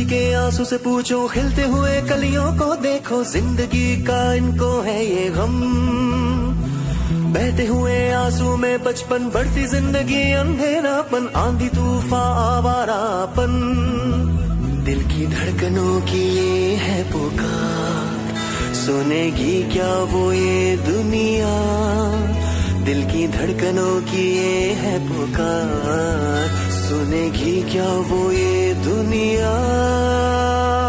के आंसू से पूछो, खिलते हुए कलियों को देखो, जिंदगी का इनको है ये गम। बहते हुए आंसू में बचपन, बढ़ती जिंदगी अंधेरापन, आंधी तूफान आवारापन। दिल की धड़कनों की ये है पुकार, सुनेगी क्या वो ये दुनिया। दिल की धड़कनों की ये है पुकार, सुनेगी क्या वो ये दुनिया।